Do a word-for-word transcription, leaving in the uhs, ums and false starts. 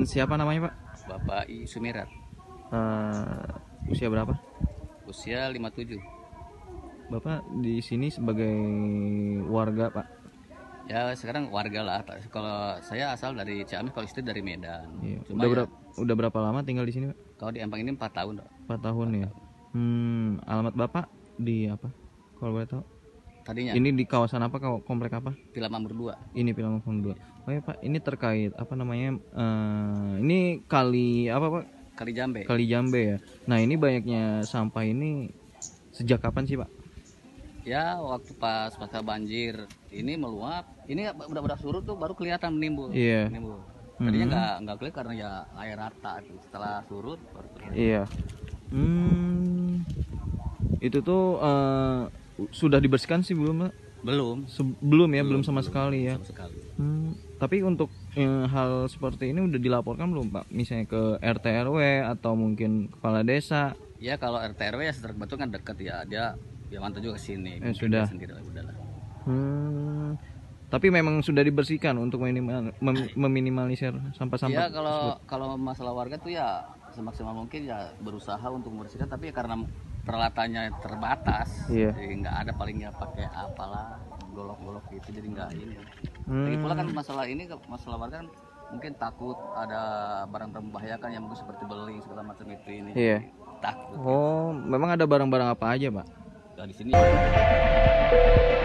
siapa namanya Pak? Bapak I Sumirat. Uh, usia berapa? Usia lima puluh tujuh. Bapak di sini sebagai warga Pak? Ya sekarang warga lah. Kalau saya asal dari Ciamis, kalau istri dari Medan. Iya. Cuma Udah, ya, berapa, udah berapa lama tinggal di sini Pak? kalau di Empang ini empat tahun. Empat tahun ya. Hmm, alamat Bapak di apa? Kalau boleh tahu? Tadinya. Ini di kawasan apa? Komplek apa? Pilam Amur dua. Ini Pilam Amur dua. Oh ya Pak, ini terkait apa namanya? Uh, ini kali apa Pak? Kali Jambe. Kali Jambe ya. Nah ini banyaknya sampah ini sejak kapan sih Pak? Ya waktu pas pasca banjir ini meluap, ini udah-udah surut tuh baru kelihatan menimbul. Iya. Menimbul. Tadinya nggak Mm-hmm. nggak kelihatan karena ya air rata itu. Setelah surut baru kelihatan. Iya. Hmm, itu tuh uh, sudah dibersihkan sih belum Pak? Belum. Se- belum ya, belum, belum sama belum, sekali ya. Sama sekali. Hmm, tapi untuk eh, hal seperti ini udah dilaporkan belum Pak? Misalnya ke R T R W atau mungkin kepala desa? Ya kalau R T R W ya setelah betul kan deket ya, dia dia mantau juga ke sini. Eh, sudah. Sendiri udahlah. Hmm, tapi memang sudah dibersihkan untuk minimal, mem, meminimalisir sampah-sampah. Ya kalau tersebut. kalau masalah warga tuh ya semaksimal mungkin ya berusaha untuk membersihkan, tapi ya karena peralatannya terbatas, Iya. jadi nggak ada, palingnya pakai apalah golok-golok gitu, jadi nggak ini. Hmm. Lagi pula kan masalah ini, masalah warga kan mungkin takut ada barang membahayakan yang mungkin seperti beling segala macam itu ini. Iya. Takut. Oh, memang ada barang-barang apa aja Pak? Nah, di sini.